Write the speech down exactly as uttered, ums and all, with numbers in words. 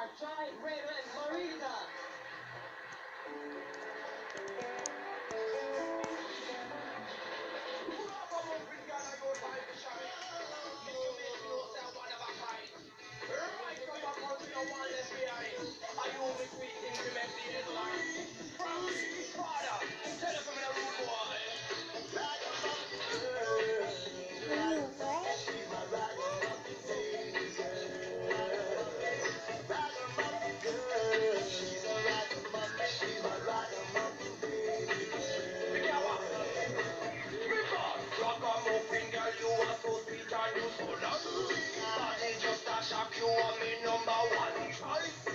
Try Rayno and Marita. Raga Muffin, girl, I go by the shine. Yes, you make me know that one of a kind. Right from a country, no one left behind. Are you with sweet things to make the headline? From father, tell us from the rude boy. Raga Muffin girl, Raga Muffin, she's my Raga Muffin baby girl. Raga Muffin girl, she's a Raga Muffin, she's my Raga Muffin baby girl. Raga Muffin girl, you are so sweet and you so lovely. Body just a shock, you are me number one choice.